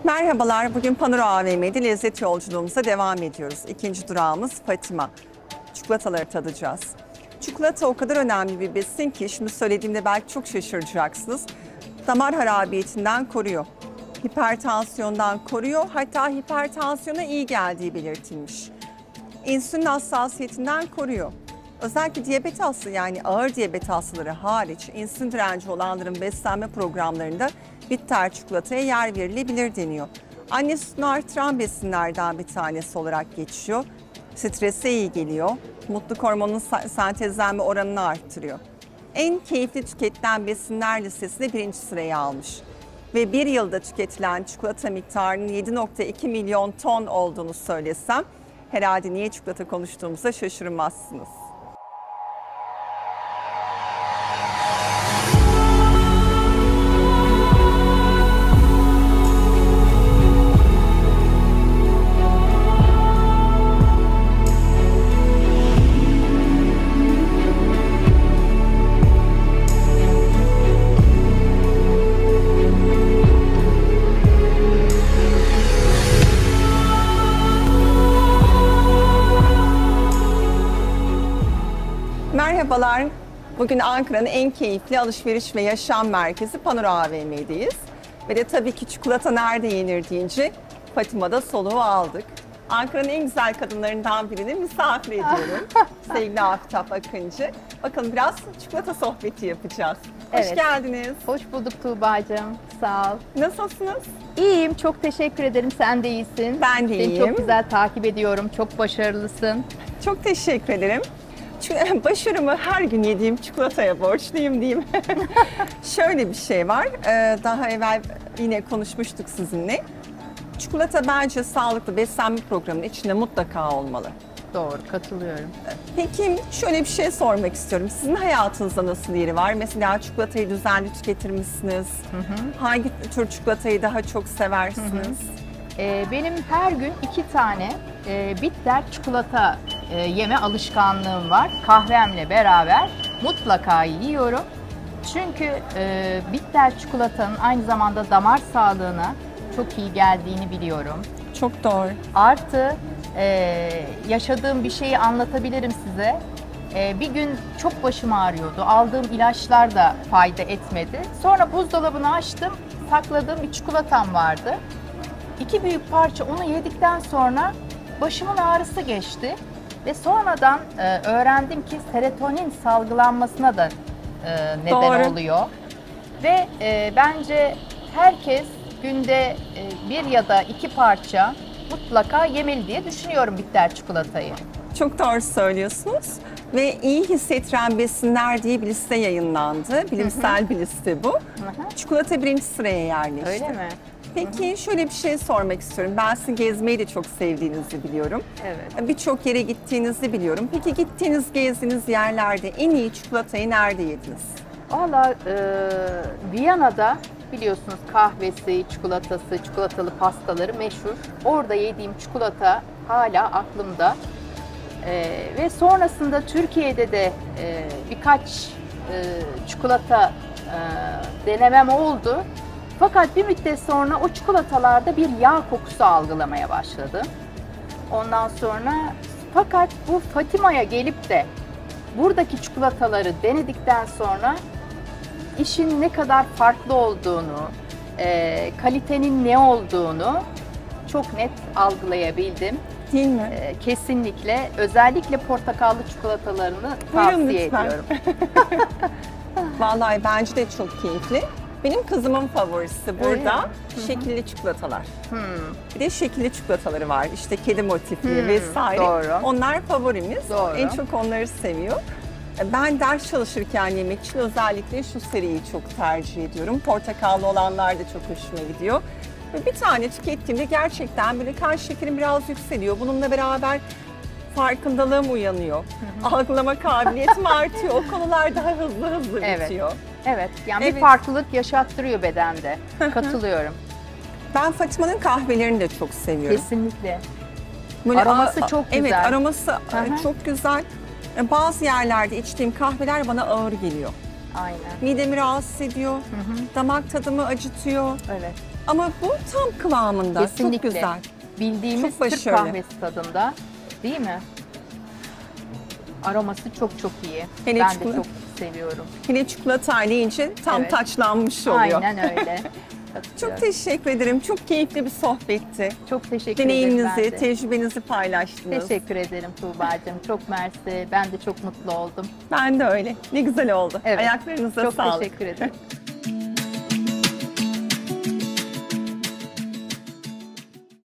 Merhabalar, bugün Panora AVM'de lezzet yolculuğumuza devam ediyoruz. İkinci durağımız Fatima. Çikolataları tadacağız. Çikolata o kadar önemli bir besin ki şimdi söylediğimde belki çok şaşıracaksınız. Damar harabiyetinden koruyor. Hipertansiyondan koruyor, hatta hipertansiyona iyi geldiği belirtilmiş. İnsülin hassasiyetinden koruyor. Özellikle diyabet hastası, yani ağır diyabet hastaları hariç insülin direnci olanların beslenme programlarında bitter çikolataya yer verilebilir deniyor. Anne sütünü artıran besinlerden bir tanesi olarak geçiyor. Strese iyi geliyor. Mutluluk hormonunun sentezlenme oranını arttırıyor. En keyifli tüketilen besinler listesinde birinci sırayı almış. Ve bir yılda tüketilen çikolata miktarının 7,2 milyon ton olduğunu söylesem herhalde niye çikolata konuştuğumuzda şaşırmazsınız. Merhabalar, bugün Ankara'nın en keyifli alışveriş ve yaşam merkezi Panora AVM'deyiz. Ve de tabii ki çikolata nerede yenir deyince Fatima'da soluğu aldık. Ankara'nın en güzel kadınlarından birini misafir ediyorum. Sevgili Aftap Akıncı. Bakın biraz çikolata sohbeti yapacağız. Hoş geldiniz. Hoş bulduk Tuğba'cığım. Sağ ol. Nasılsınız? İyiyim, çok teşekkür ederim. Sen de iyisin. Ben de iyiyim. Seni çok güzel takip ediyorum. Çok başarılısın. Çok teşekkür ederim. Başarımı her gün yediğim çikolataya borçluyum diyeyim. Şöyle bir şey var, daha evvel yine konuşmuştuk sizinle. Çikolata bence sağlıklı beslenme programının içinde mutlaka olmalı. Doğru, katılıyorum. Peki şöyle bir şey sormak istiyorum. Sizin hayatınızda nasıl yeri var? Mesela çikolatayı düzenli tüketir misiniz? Hangi tür çikolatayı daha çok seversiniz? Benim her gün 2 tane bitter çikolata yeme alışkanlığım var. Kahvemle beraber mutlaka yiyorum. Çünkü bitter çikolatanın aynı zamanda damar sağlığına çok iyi geldiğini biliyorum. Çok doğru. Artı yaşadığım bir şeyi anlatabilirim size. Bir gün çok başım ağrıyordu. Aldığım ilaçlar da fayda etmedi. Sonra buzdolabını açtım. Sakladığım bir çikolatam vardı. 2 büyük parça onu yedikten sonra başımın ağrısı geçti. Ve sonradan öğrendim ki serotonin salgılanmasına da neden oluyor. Ve bence herkes günde 1 ya da 2 parça mutlaka yemeli diye düşünüyorum bitter çikolatayı. Çok doğru söylüyorsunuz. Ve iyi hissettiren besinler diye bir liste yayınlandı. Bilimsel bir liste bu. Çikolata birinci sıraya yerleşti. Öyle mi? Peki şöyle bir şey sormak istiyorum. Ben sizin gezmeyi de çok sevdiğinizi biliyorum. Evet. Birçok yere gittiğinizi biliyorum. Peki gittiğiniz, gezdiğiniz yerlerde en iyi çikolatayı nerede yediniz? Valla Viyana'da biliyorsunuz kahvesi, çikolatası, çikolatalı pastaları meşhur. Orada yediğim çikolata hala aklımda. Ve sonrasında Türkiye'de de birkaç çikolata denemem oldu. Fakat bir müddet sonra o çikolatalarda bir yağ kokusu algılamaya başladım. Ondan sonra fakat bu Fatima'ya gelip de buradaki çikolataları denedikten sonra işin ne kadar farklı olduğunu, kalitenin ne olduğunu çok net algılayabildim. Değil mi? Kesinlikle. Özellikle portakallı çikolatalarını tavsiye ediyorum. Vallahi bence de çok keyifli. Benim kızımın favorisi burada şekilli çikolatalar. Bir de şekilli çikolataları var. İşte kedi motifli vesaire. Doğru. Onlar favorimiz. Doğru. En çok onları seviyor. Ben ders çalışırken yemek için özellikle şu seriyi çok tercih ediyorum. Portakallı olanlar da çok hoşuma gidiyor. Ve bir tane tükettiğimde gerçekten böyle kan şekerim biraz yükseliyor. Bununla beraber farkındalığım uyanıyor. Algılama kabiliyetim artıyor. O konular daha hızlı bitiyor. Evet, yani bir farklılık yaşattırıyor bedende. Katılıyorum. Ben Fatima'nın kahvelerini de çok seviyorum. Kesinlikle. Böyle aroması çok güzel. Evet, aroması çok güzel. Bazı yerlerde içtiğim kahveler bana ağır geliyor. Aynen. Midemi rahatsız ediyor, damak tadımı acıtıyor. Evet. Ama bu tam kıvamında. Kesinlikle. Çok güzel. Bildiğimiz Çok Türk başarılı. kahvesi tadında. Değil mi? Aroması çok çok iyi. Hele Ben çikolata- de çok seviyorum. Yine çikolatayla yiyince tam Evet. taçlanmış oluyor. Aynen öyle. Çok teşekkür ederim. Çok keyifli bir sohbetti. Çok teşekkür ederim Deneyiminizi, ben de. tecrübenizi paylaştınız. Teşekkür ederim Tuğba'cığım. Çok mersi. Ben de çok mutlu oldum. Ben de öyle. Ne güzel oldu. Evet. Ayaklarınıza Çok sağlık. teşekkür ederim.